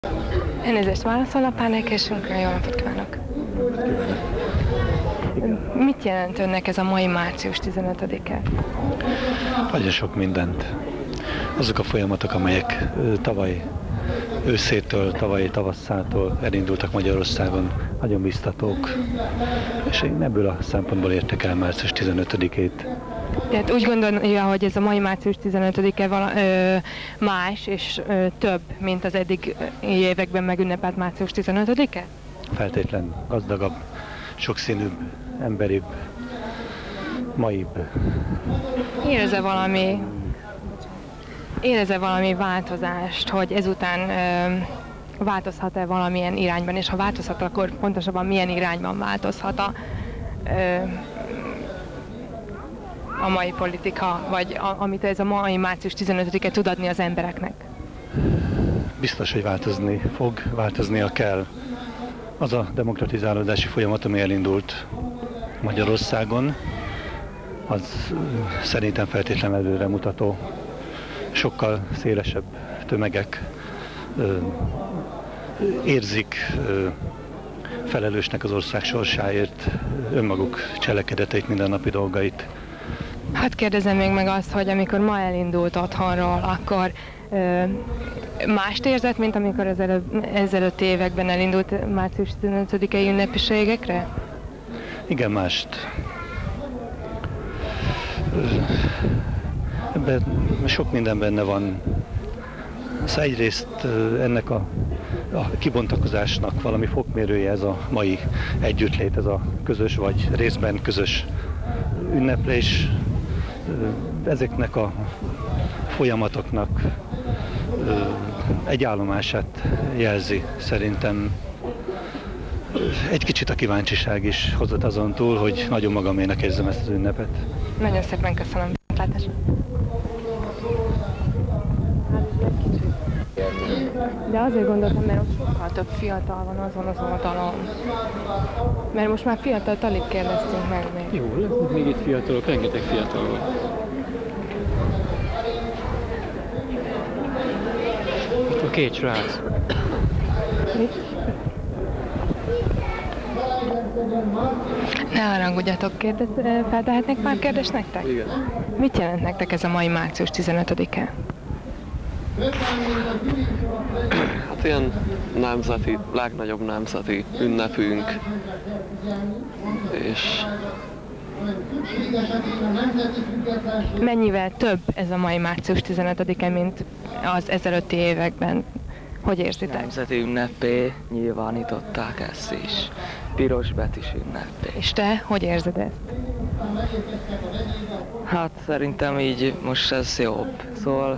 Elnézést, válaszol a párnékésünkre, jó napot kívánok! Mit jelent önnek ez a mai március 15-e? Nagyon sok mindent. Azok a folyamatok, amelyek tavaly őszétől, tavaly tavasszától elindultak Magyarországon, nagyon biztatók. És én ebből a szempontból értek el március 15-ét. Tehát úgy gondolja, hogy ez a mai március 15-e más és több, mint az eddig években megünnepelt március 15-e? Feltétlen gazdagabb, sokszínűbb, emberibb, maibb. Érez-e valami változást, hogy ezután változhat-e valamilyen irányban, és ha változhat, akkor pontosabban milyen irányban változhat a mai politika, vagy amit ez a mai március 15-e tud adni az embereknek? Biztos, hogy változni fog, változnia kell. Az a demokratizálódási folyamat, ami elindult Magyarországon, az szerintem feltétlenül előremutató. Sokkal szélesebb tömegek érzik felelősnek az ország sorsáért, önmaguk cselekedeteit, mindennapi dolgait. Hát kérdezem még meg azt, hogy amikor ma elindult otthonról, akkor mást érzett, mint amikor ezelőtti években elindult március 15-i ünnepiségekre? Igen, mást. Ebben sok minden benne van. Szóval egyrészt ennek a kibontakozásnak valami fokmérője ez a mai együttlét, ez a közös vagy részben közös ünneplés. Ezeknek a folyamatoknak egy állomását jelzi szerintem. Egy kicsit a kíváncsiság is hozott azon túl, hogy nagyon magaménak érzem ezt az ünnepet. Nagyon szépen köszönöm. Viszontlátásra. De azért gondoltam, mert ott sokkal több fiatal van azon az oldalon. Mert most már fiatalt alig kérdeztünk meg még. Jó, lesznek még itt fiatalok, rengeteg fiatal van. Itt a két srác. Mit? Ne haragudjatok, feltehetnék pár kérdést nektek? Igen. Mit jelent nektek ez a mai március 15-e? Hát ilyen nemzeti, legnagyobb nemzeti ünnepünk, és mennyivel több ez a mai március 15-e, mint az ezelőtti években? Hogy érzitek? Nemzeti ünnepé nyilvánították ezt is. Pirosbetűs ünnepé. És te, hogy érzed ezt? Hát szerintem így most ez jobb. Szóval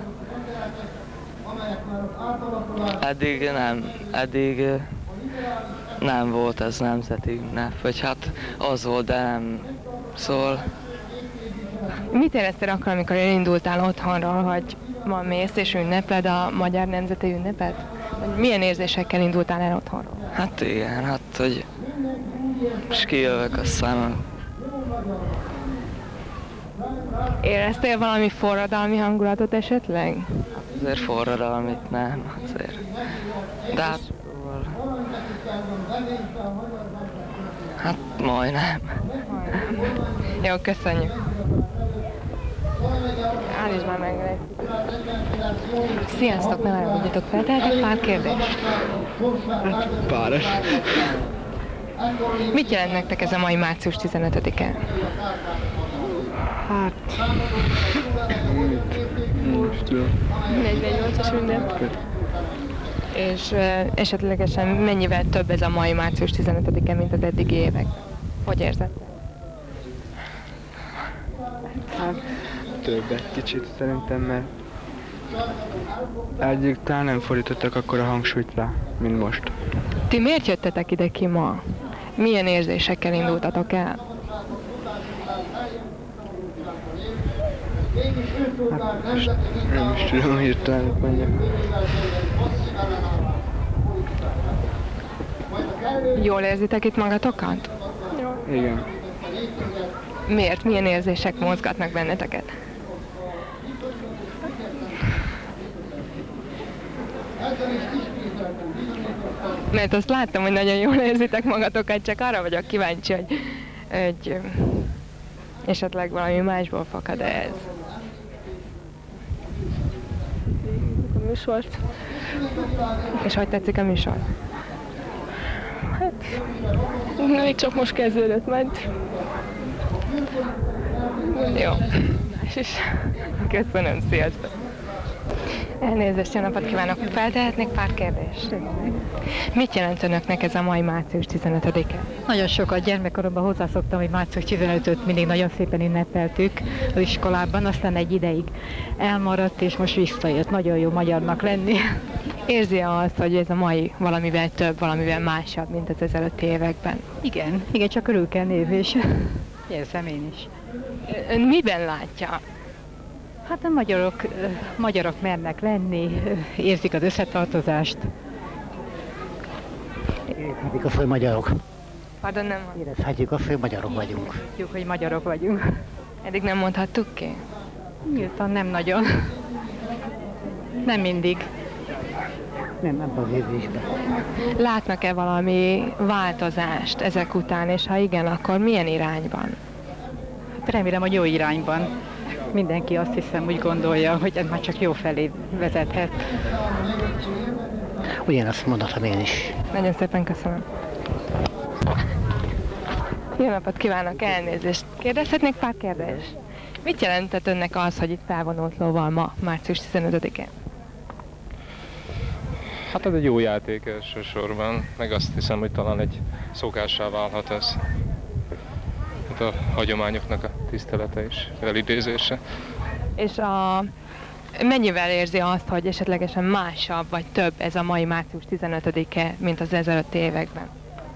eddig nem volt ez nemzeti ünnep, vagy hát az volt, de nem. Szóval... Mit éreztél akkor, amikor elindultál otthonról, hogy ma mész és ünnepled a magyar nemzeti ünnepet? Milyen érzésekkel indultál el otthonról? Hát igen, hát hogy most kijövök, aztán... Éreztél valami forradalmi hangulatot esetleg? Hát azért forradalmit nem, azért. De hát... Hát majdnem. Jó, köszönjük. Állítsd már meg egy. Sziasztok, ne haragudjatok, feltehetek pár kérdést? Páros. Mit jelent nektek ez a mai március 15-e? Hát... Most tudom. 48-as ünnep. És esetlegesen mennyivel több ez a mai március 15-e, mint az eddigi évek? Hogy érzed? Hát több egy kicsit szerintem, mert egyik talán nem fordítottak akkor a hangsúlyt rá, mint most. Ti miért jöttetek ide ki ma? Milyen érzésekkel indultatok el? Hát most nem is tudom hirtelen, hogy mondjak. Jól érzitek itt magatokat? Igen. Miért? Milyen érzések mozgatnak benneteket? Mert azt láttam, hogy nagyon jól érzitek magatokat, csak arra vagyok kíváncsi, hogy esetleg valami másból fakad ez. A műsort. És hogy tetszik a műsor? Hát, még csak most kezdődött majd. Jó. És köszönöm, sziasztok! Elnézést, jó napot kívánok! Feltehetnék pár kérdést? Mit jelent önöknek ez a mai március 15-e? Nagyon sokat gyermekkoromban hozzászoktam, hogy március 15-öt mindig nagyon szépen ünnepeltük az iskolában, aztán egy ideig elmaradt, és most visszajött. Nagyon jó magyarnak lenni. Érzi-e azt, hogy ez a mai valamivel több, valamivel másabb, mint az ezelőtti években? Igen, csak körül kell nézni, és érzem én is. Ön miben látja? Hát a magyarok mernek lenni, érzik az összetartozást. Érezhetjük azt, hogy magyarok. Pardon, nem Érezhetjük azt, hogy magyarok vagyunk. Tudjuk, hogy magyarok vagyunk. Eddig nem mondhattuk ki? Nyíltan nem nagyon. Nem mindig. Nem az érzésben. Látnak-e valami változást ezek után, és ha igen, akkor milyen irányban? Hát remélem, hogy jó irányban. Mindenki azt hiszem úgy gondolja, hogy ez már csak jó felé vezethet. Ugyanazt mondhatom én is. Nagyon szépen köszönöm. Jó napot kívánok, elnézést. Kérdezhetnék pár kérdést? Mit jelentett önnek az, hogy itt felvonult lóval ma, március 15-én? Hát ez egy jó játék elsősorban, meg azt hiszem, hogy talán egy szokássá válhat ez. Hát a hagyományoknak a tisztelete és elidézése. És mennyivel érzi azt, hogy esetlegesen másabb vagy több ez a mai március 15-e, mint az ezelőtti években?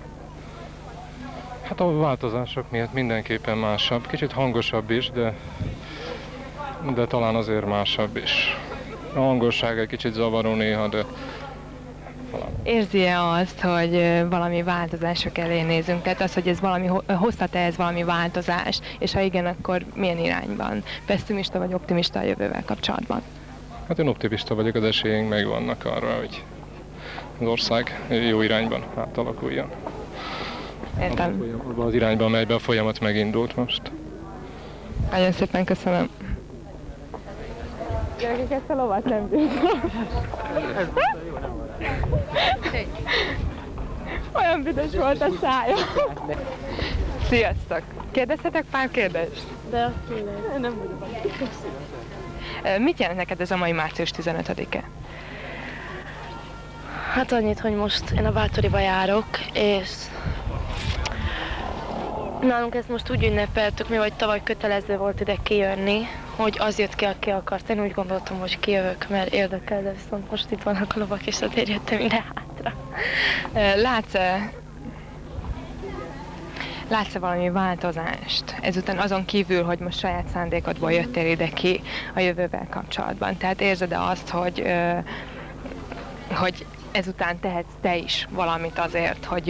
Hát a változások miatt mindenképpen másabb. Kicsit hangosabb is, de talán azért másabb is. A hangosság egy kicsit zavaró néha, de talán. Érzi-e azt, hogy valami változások elé nézünk? Tehát az, hogy ez hozhat-e ez valami változás? És ha igen, akkor milyen irányban? Pessimista vagy optimista a jövővel kapcsolatban? Hát én optimista vagyok, az esélyeink megvannak arra, hogy az ország jó irányban átalakuljon. Értem. Abban az irányban, amelyben a folyamat megindult most. Nagyon szépen köszönöm. Gyerekek, ezt a lovat nem bírtam. Olyan büdös volt a szája. Sziasztok! Kérdezhetek pár kérdést? De nem vagyok. Mit jelent neked ez a mai március 15-e? Hát annyit, hogy most én a Bátoriba járok, és nálunk ezt most úgy ünnepeltük, mi vagy tavaly kötelező volt ide kijönni, hogy az jött ki, aki akart. Én úgy gondoltam, hogy kijövök, mert érdekel, de viszont most itt vannak a lovak, és azért jöttem ide hátra. Látsz-e valami változást? Ezután azon kívül, hogy most saját szándékodból jöttél ide ki a jövővel kapcsolatban. Tehát érzed-e azt, hogy ezután tehetsz te is valamit azért, hogy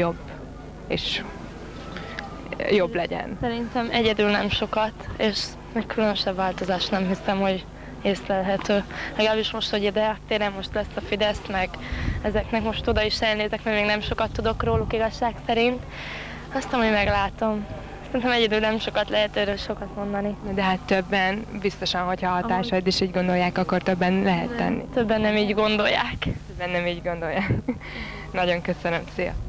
jobb legyen? Szerintem egyedül nem sokat, és meg különösebb változás nem hiszem, hogy észlelhető. Legalábbis most, hogy ide áttérem, most lesz a Fidesz, meg ezeknek most oda is elnézek, mert még nem sokat tudok róluk igazság szerint. Aztán, hogy meglátom. Szerintem egyedül nem sokat lehet erről sokat mondani. De hát többen, biztosan, hogyha a társaid is így gondolják, akkor többen lehet tenni. Többen nem így gondolják. Többen nem így gondolják. Nagyon köszönöm, szia!